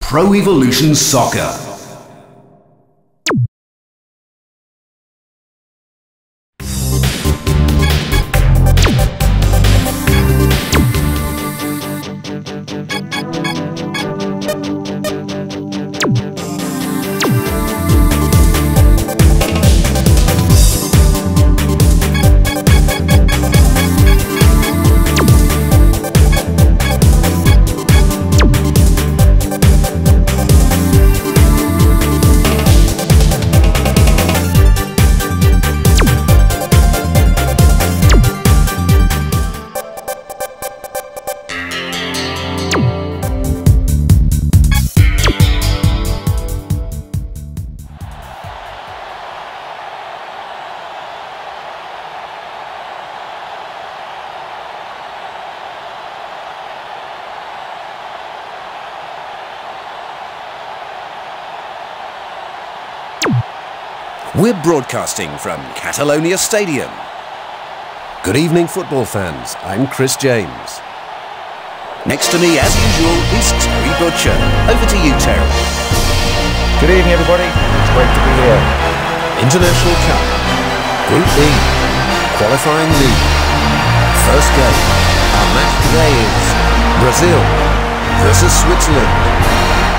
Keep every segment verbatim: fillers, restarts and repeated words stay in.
Pro Evolution Soccer. We're broadcasting from Catalonia Stadium. Good evening, football fans. I'm Chris James. Next to me, as usual, is Terry Butcher. Over to you, Terry. Good evening, everybody. It's great to be here. International Cup. Group B. Qualifying league. First game. Our match today is Brazil versus Switzerland.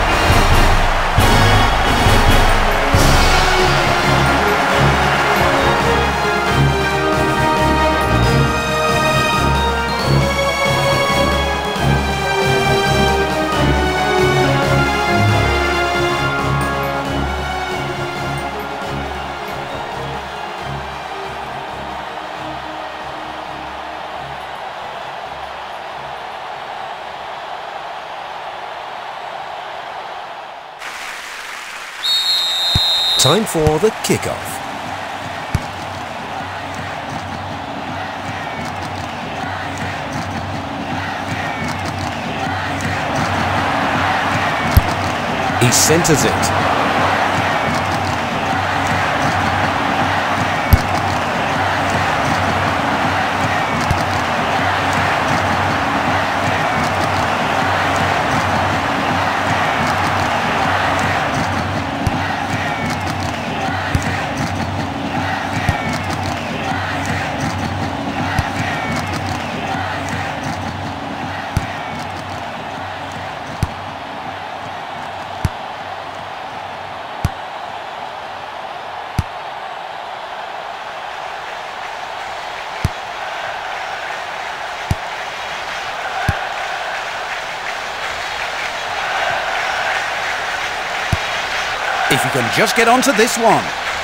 Time for the kickoff. He centers it. If you can just get onto this one.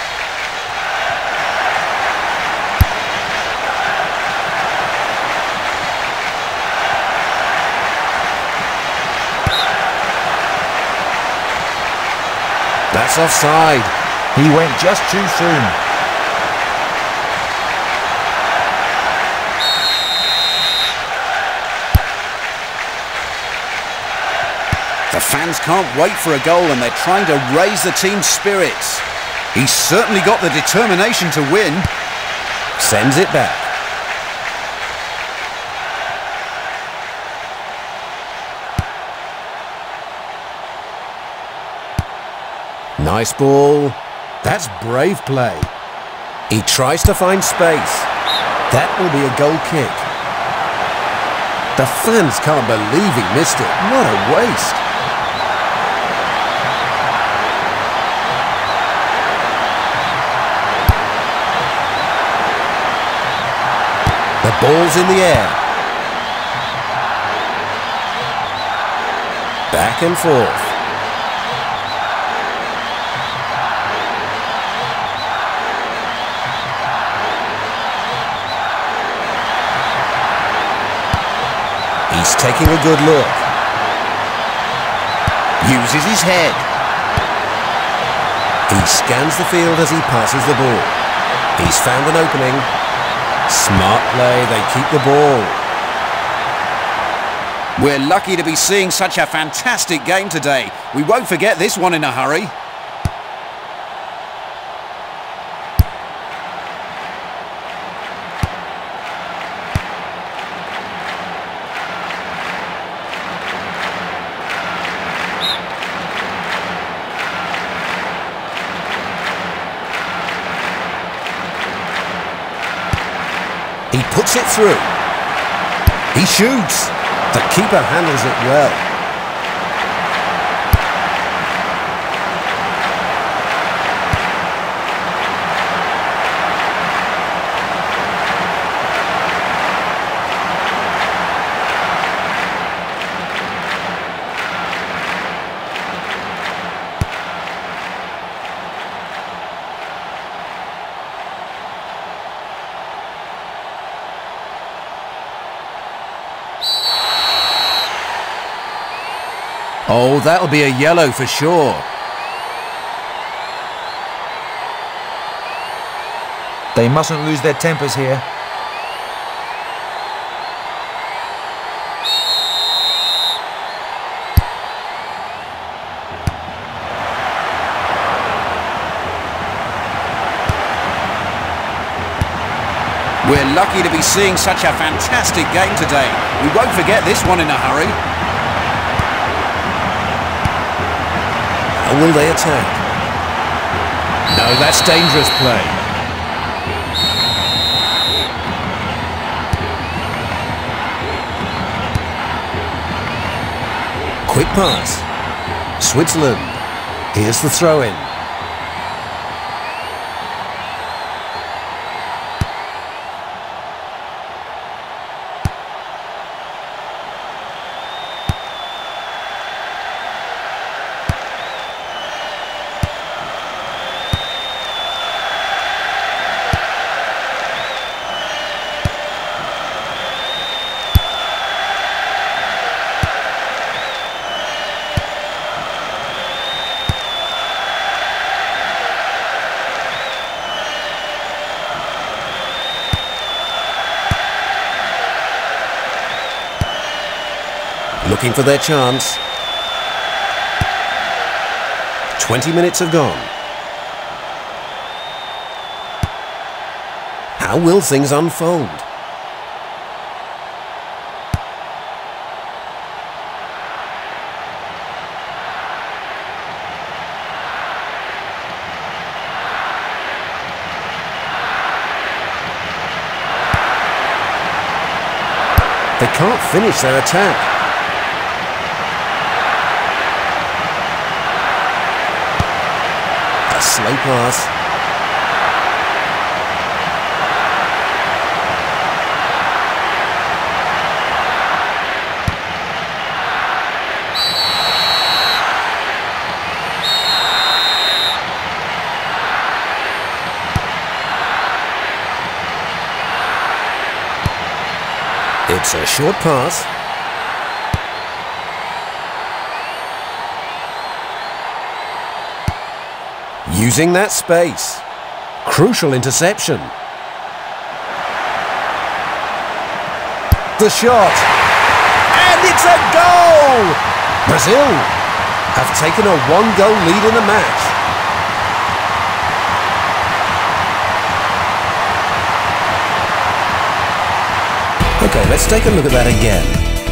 That's offside. He went just too soon. The fans can't wait for a goal and they're trying to raise the team's spirits. He's certainly got the determination to win. Sends it back. Nice ball. That's brave play. He tries to find space. That will be a goal kick. The fans can't believe he missed it. What a waste. The ball's in the air. Back and forth. He's taking a good look. Uses his head. He scans the field as he passes the ball. He's found an opening. Smart play, they keep the ball. We're lucky to be seeing such a fantastic game today. We won't forget this one in a hurry. Puts it through. He shoots. The keeper handles it well. Oh, that'll be a yellow for sure. They mustn't lose their tempers here. We're lucky to be seeing such a fantastic game today. We won't forget this one in a hurry. How will they attack? No, that's dangerous play. Quick pass. Switzerland. Here's the throw-in. Looking for their chance. Twenty minutes have gone. How will things unfold? They can't finish their attack. Slow pass. It's a short pass. Using that space. Crucial interception. The shot. And it's a goal! Brazil have taken a one-goal lead in the match. Okay, let's take a look at that again.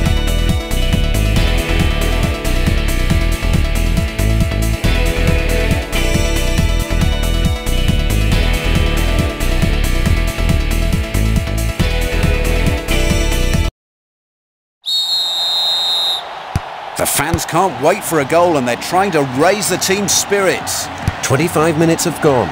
The fans can't wait for a goal and they're trying to raise the team's spirits. twenty-five minutes have gone.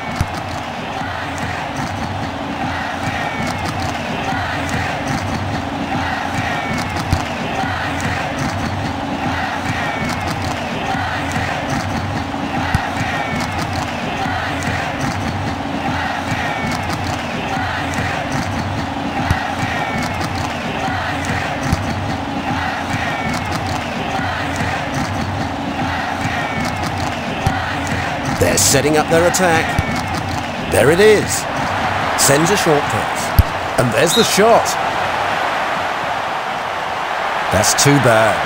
They're setting up their attack. There it is. Sends a short pass. And there's the shot. That's too bad.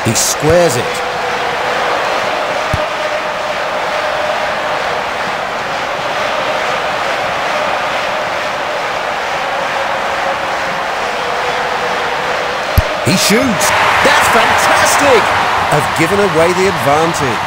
He squares it. He shoots. That's fantastic! Have given away the advantage.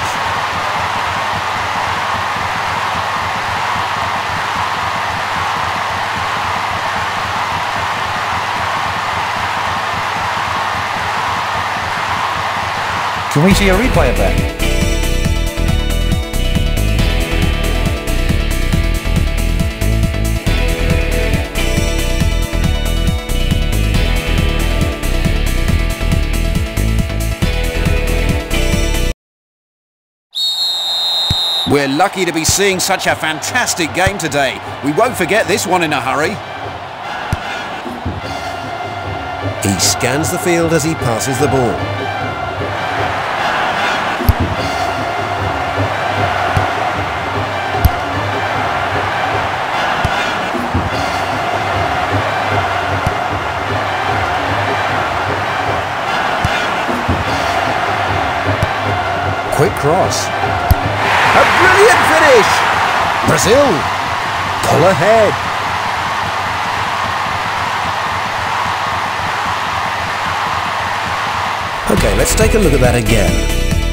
Can we see a replay of that? We're lucky to be seeing such a fantastic game today. We won't forget this one in a hurry. He scans the field as he passes the ball. Quick cross. A brilliant finish! Brazil pull ahead. Okay, let's take a look at that again.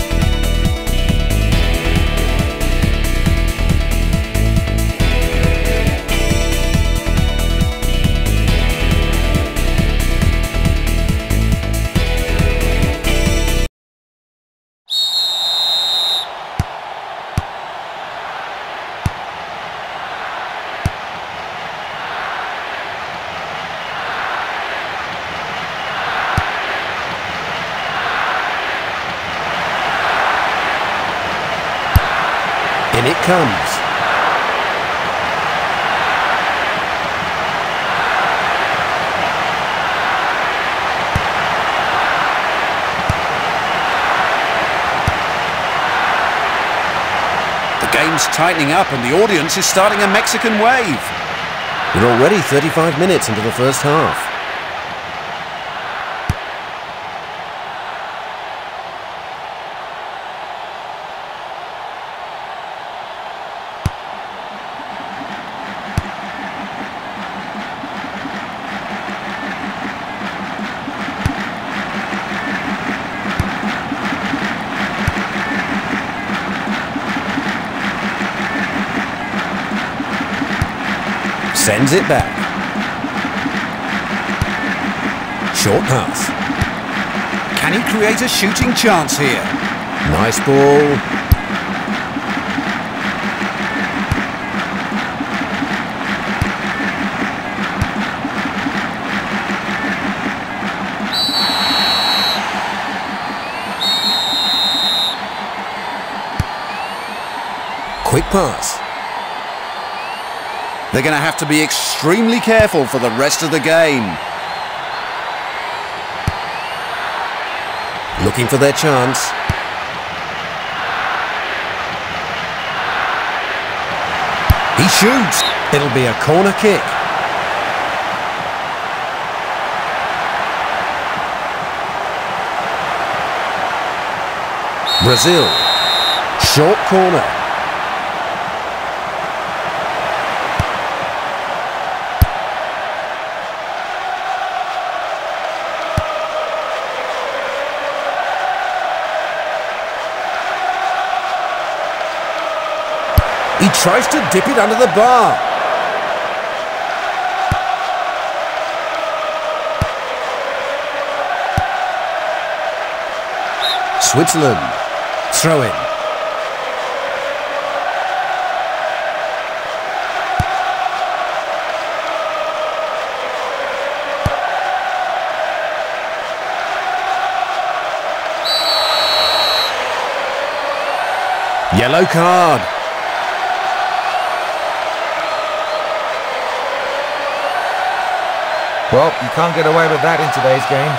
In it comes. The game's tightening up and the audience is starting a Mexican wave. We're already thirty-five minutes into the first half. Sends it back. Short pass. Can he create a shooting chance here? Nice ball. Quick pass. They're going to have to be extremely careful for the rest of the game. Looking for their chance. He shoots. It'll be a corner kick. Brazil. Short corner. He tries to dip it under the bar. Switzerland. Throw in. Yellow card. Well, you can't get away with that in today's game.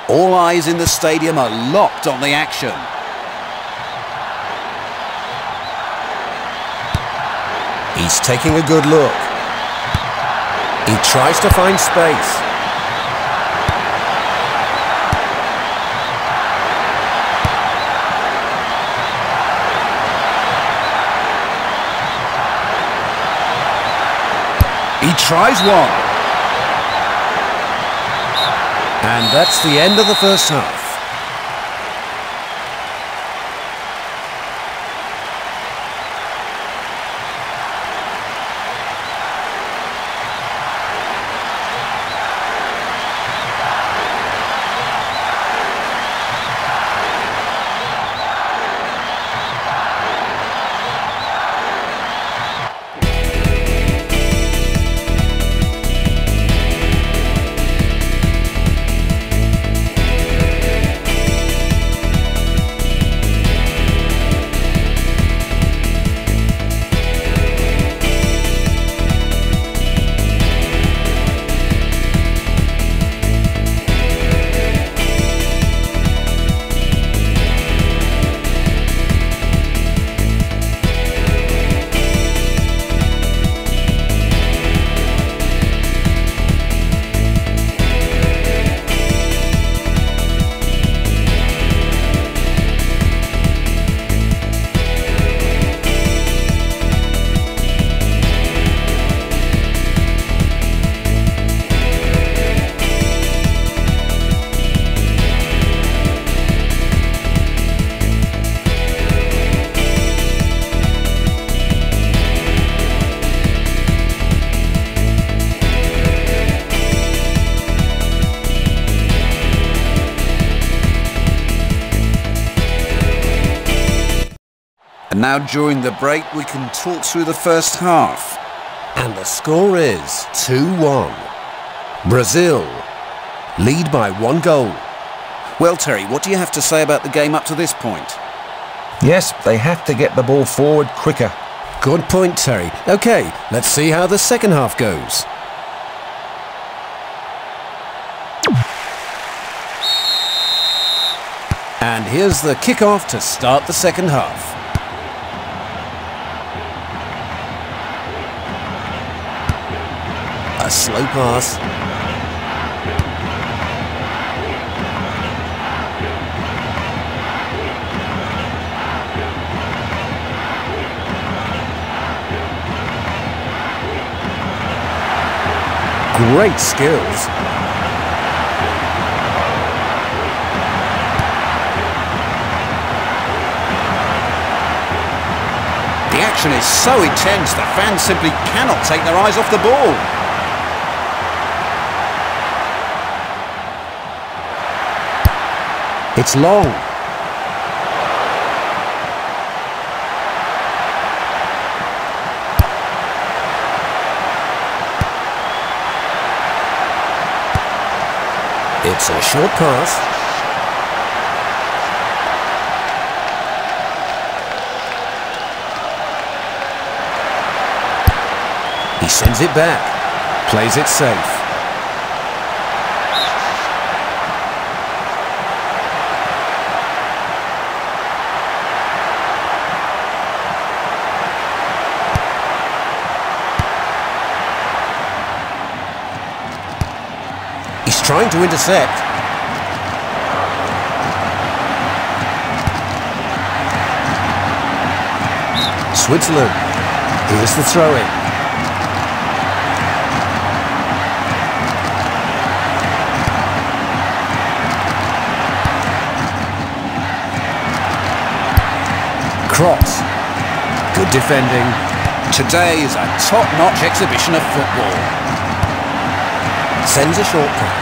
All eyes in the stadium are locked on the action. He's taking a good look. He tries to find space. He tries one. And that's the end of the first half. And now during the break we can talk through the first half. And the score is two one. Brazil lead by one goal. Well, Terry, what do you have to say about the game up to this point? Yes, they have to get the ball forward quicker. Good point, Terry. OK, let's see how the second half goes. And here's the kick-off to start the second half. A slow pass. Great skills. The action is so intense, the fans simply cannot take their eyes off the ball. It's long. It's a short pass. He sends it back. Plays it safe. Trying to intercept. Switzerland. Here's the throw-in. Cross. Good defending. Today is a top-notch exhibition of football. Sends a short pass.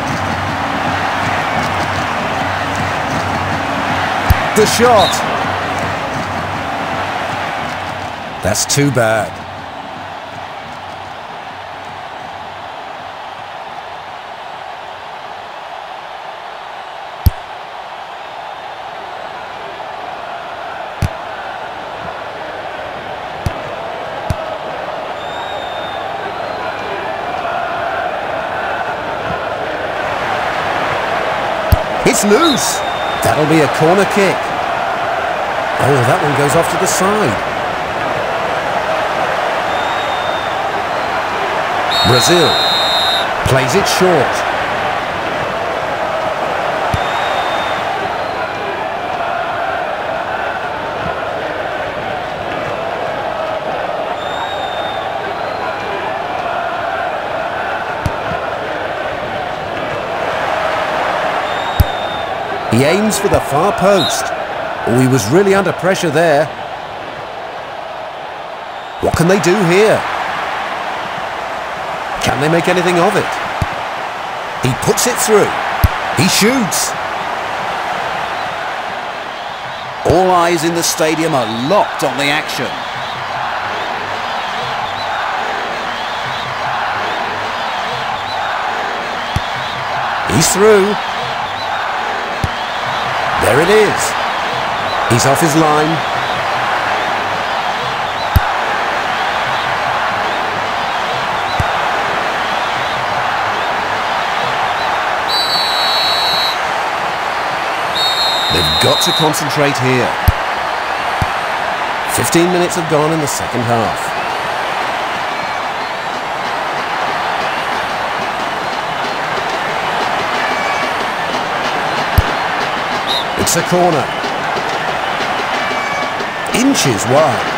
The shot! That's too bad. It's loose. That'll be a corner kick. Oh, that one goes off to the side. Brazil plays it short. He aims for the far post. Oh, he was really under pressure there. What can they do here? Can they make anything of it? He puts it through. He shoots. All eyes in the stadium are locked on the action. He's through. There it is. He's off his line. They've got to concentrate here. Fifteen minutes have gone in the second half. It's a corner. Inches wide.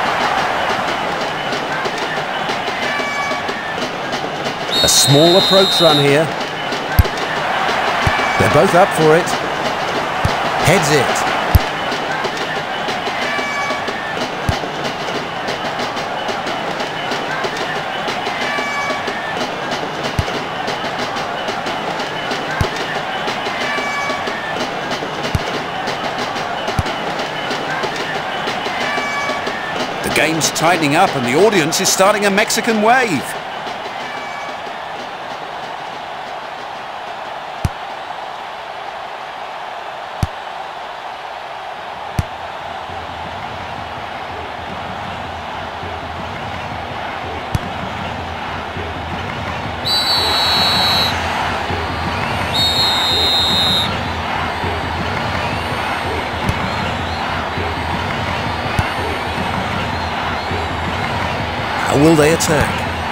A small approach run here. They're both up for it. Heads it. The game's tightening up and the audience is starting a Mexican wave. How will they attack?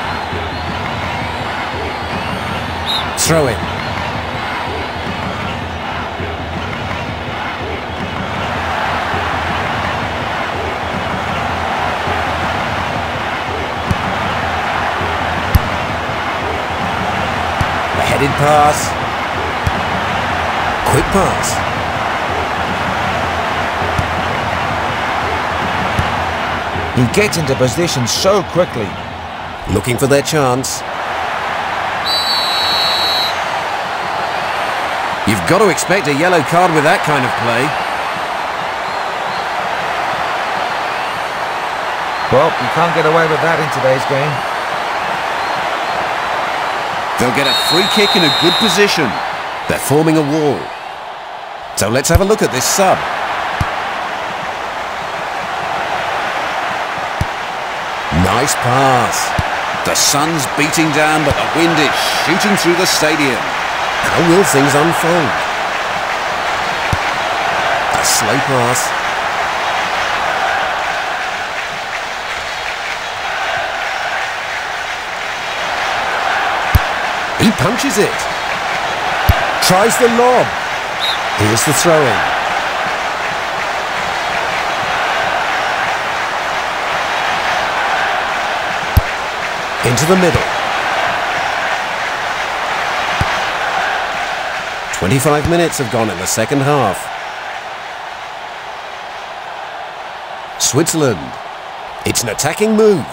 Throw in. A headed pass. Quick pass. He gets into position so quickly. Looking for their chance. You've got to expect a yellow card with that kind of play. Well, you can't get away with that in today's game. They'll get a free kick in a good position. They're forming a wall. So let's have a look at this sub. Nice pass. The sun's beating down, but the wind is shooting through the stadium. How will things unfold? A slow pass. He punches it. Tries the lob. Here's the throw-in. Into the middle. twenty-five minutes have gone in the second half. Switzerland. It's an attacking move.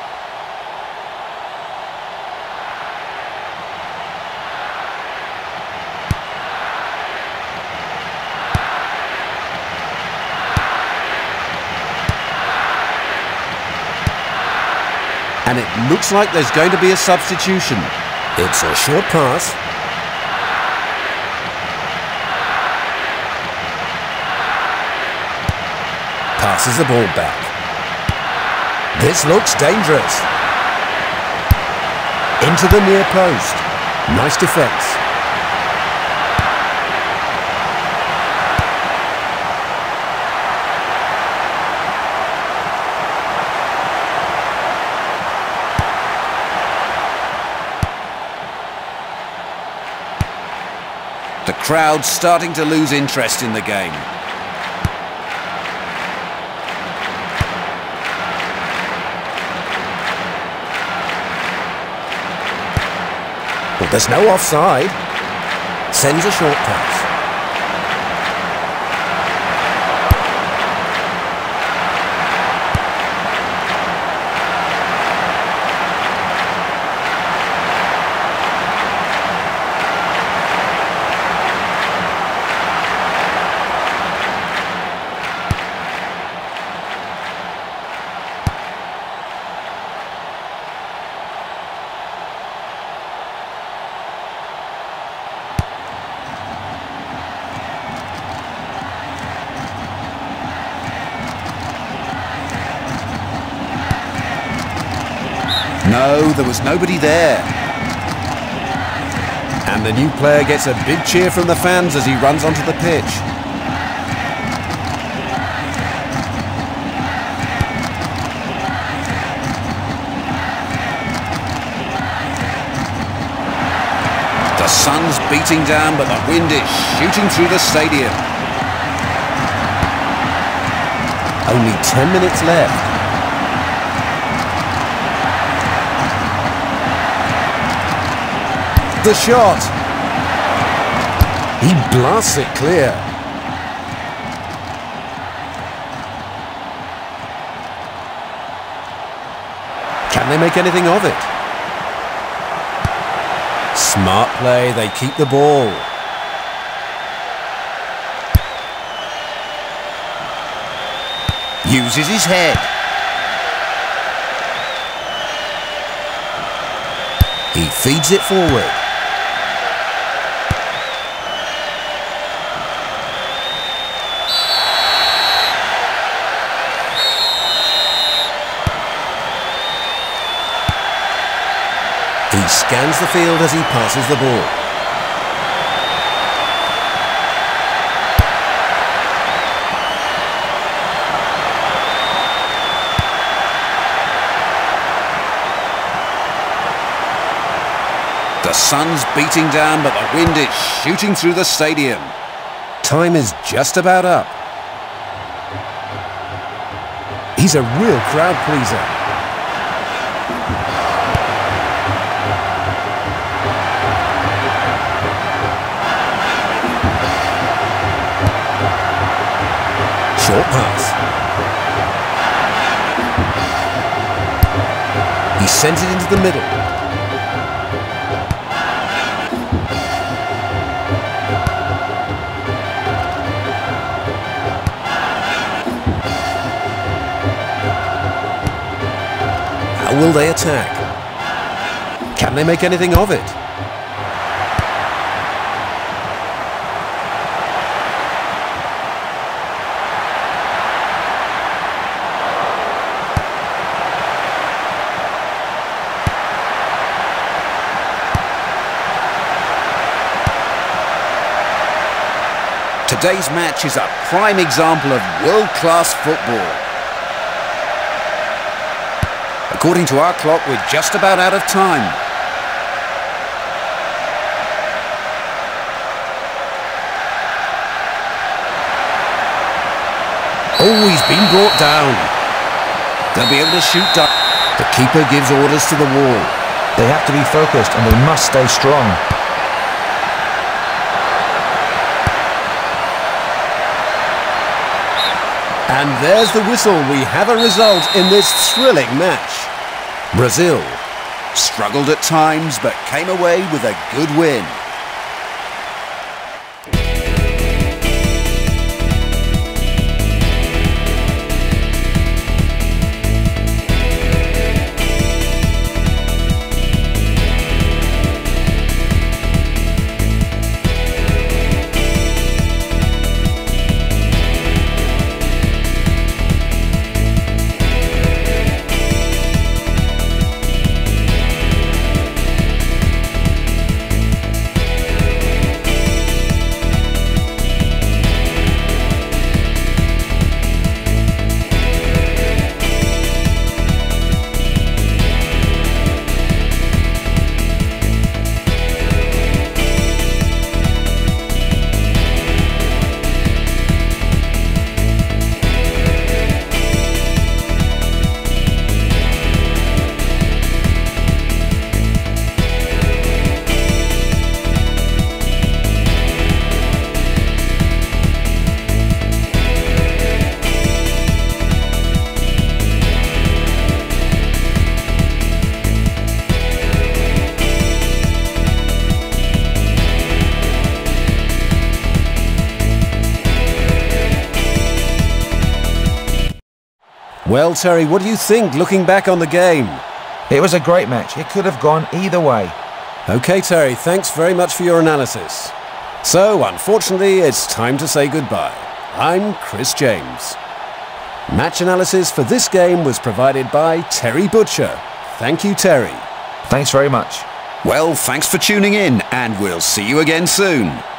And it looks like there's going to be a substitution. It's a short pass. Passes the ball back. This looks dangerous. Into the near post. Nice defence. The crowd's starting to lose interest in the game. But there's no offside. Sends a short pass. No, there was nobody there. And the new player gets a big cheer from the fans as he runs onto the pitch. The sun's beating down, but the wind is shooting through the stadium. Only ten minutes left. The shot. He blasts it clear. Can they make anything of it? Smart play, they keep the ball. Uses his head. He feeds it forward. He scans the field as he passes the ball. The sun's beating down, but the wind is shooting through the stadium. Time is just about up. He's a real crowd pleaser. Short pass. He sends it into the middle. How will they attack? Can they make anything of it? Today's match is a prime example of world-class football. According to our clock, we're just about out of time. Oh, he's been brought down. They'll be able to shoot down. The keeper gives orders to the wall. They have to be focused and they must stay strong. And there's the whistle. We have a result in this thrilling match. Brazil Struggled at times, but came away with a good win. Well, Terry, what do you think looking back on the game? It was a great match. It could have gone either way. OK, Terry, thanks very much for your analysis. So, unfortunately, it's time to say goodbye. I'm Chris James. Match analysis for this game was provided by Terry Butcher. Thank you, Terry. Thanks very much. Well, thanks for tuning in, and we'll see you again soon.